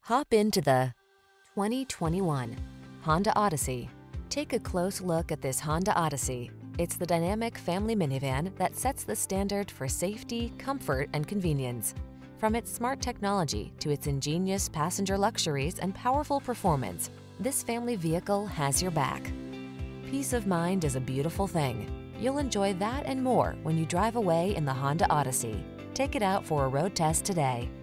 Hop into the 2021 Honda Odyssey. Take a close look at this Honda Odyssey. It's the dynamic family minivan that sets the standard for safety, comfort, and convenience. From its smart technology to its ingenious passenger luxuries and powerful performance, this family vehicle has your back. Peace of mind is a beautiful thing. You'll enjoy that and more when you drive away in the Honda Odyssey. Take it out for a road test today.